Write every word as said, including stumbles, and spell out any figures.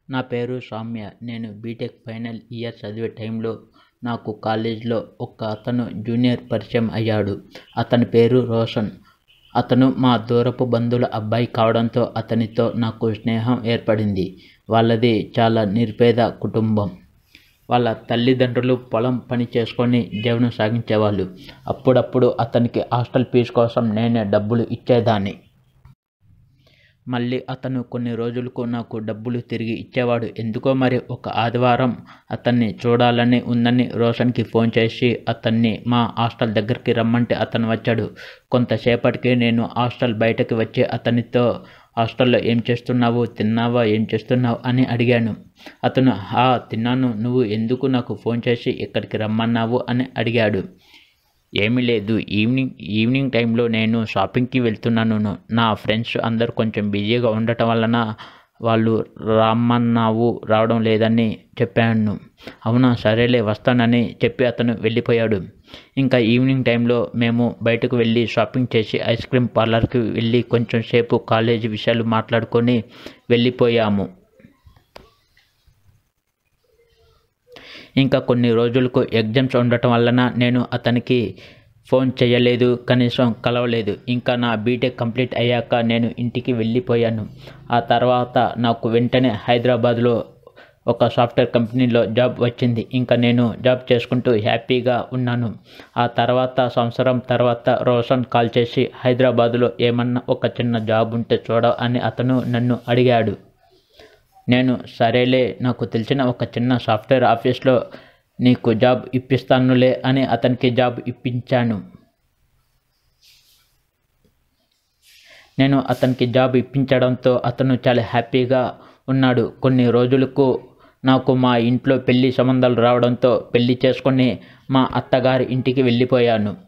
నా పేరు సౌమ్య. నేను బీటెక్ ఫైనల్ ఇయర్ చదివే టైంలో నాకు కాలేజీలో ఒక అతను జూనియర్ పరిచయం అయ్యాడు. అతని పేరు రోషన్. అతను మా దూరపు బంధువుల అబ్బాయి కావడంతో అతనితో నాకు స్నేహం ఏర్పడింది. వాళ్ళది చాలా నిరుపేద కుటుంబం. వాళ్ళ తల్లిదండ్రులు పొలం పని చేసుకొని జీవనం సాగించేవాళ్ళు. అప్పుడప్పుడు అతనికి హాస్టల్ ఫీజు కోసం నేనే డబ్బులు ఇచ్చేదాన్ని. మళ్ళీ అతను కొన్ని రోజులకు నాకు డబ్బులు తిరిగి ఇచ్చేవాడు. ఎందుకో మరి ఒక ఆదివారం అతన్ని చూడాలని ఉందని రోషన్కి ఫోన్ చేసి అతన్ని మా హాస్టల్ దగ్గరికి రమ్మంటే అతను వచ్చాడు. కొంతసేపటికి నేను హాస్టల్ బయటకు వచ్చి అతనితో హాస్టల్లో ఏం చేస్తున్నావు, తిన్నావా, ఏం చేస్తున్నావు అని అడిగాను. అతను హా తిన్నాను, నువ్వు ఎందుకు నాకు ఫోన్ చేసి ఇక్కడికి రమ్మన్నావు అని అడిగాడు. ఏమీ లేదు, ఈవినింగ్ ఈవినింగ్ టైంలో నేను షాపింగ్కి వెళ్తున్నాను. నా ఫ్రెండ్స్ అందరూ కొంచెం బిజీగా ఉండటం వలన వాళ్ళు రమ్మన్నావు, రావడం లేదని చెప్పాను. అవునా, సరేలే వస్తానని చెప్పి అతను వెళ్ళిపోయాడు. ఇంకా ఈవినింగ్ టైంలో మేము బయటకు వెళ్ళి షాపింగ్ చేసి ఐస్ క్రీమ్ పార్లర్కి వెళ్ళి కొంచెం సేపు కాలేజీ విషయాలు మాట్లాడుకొని వెళ్ళిపోయాము. ఇంకా కొన్ని రోజులకు ఎగ్జామ్స్ ఉండటం వలన నేను అతనికి ఫోన్ చేయలేదు, కనీసం కలవలేదు. ఇంకా నా బీటెక్ కంప్లీట్ అయ్యాక నేను ఇంటికి వెళ్ళిపోయాను. ఆ తర్వాత నాకు వెంటనే హైదరాబాద్లో ఒక సాఫ్ట్వేర్ కంపెనీలో జాబ్ వచ్చింది. ఇంకా నేను జాబ్ చేసుకుంటూ హ్యాపీగా ఉన్నాను. ఆ తర్వాత సంవత్సరం తర్వాత రోషన్ కాల్ చేసి హైదరాబాద్లో ఏమన్నా ఒక చిన్న జాబ్ ఉంటే చూడ అని అతను నన్ను అడిగాడు. నేను సరేలే, నాకు తెలిసిన ఒక చిన్న సాఫ్ట్వేర్ ఆఫీస్లో నీకు జాబ్ ఇప్పిస్తానులే అని అతనికి జాబ్ ఇప్పించాను. నేను అతనికి జాబ్ ఇప్పించడంతో అతను చాలా హ్యాపీగా ఉన్నాడు. కొన్ని రోజులకు నాకు మా ఇంట్లో పెళ్లి సంబంధాలు రావడంతో పెళ్లి చేసుకొని మా అత్తగారి ఇంటికి వెళ్ళిపోయాను.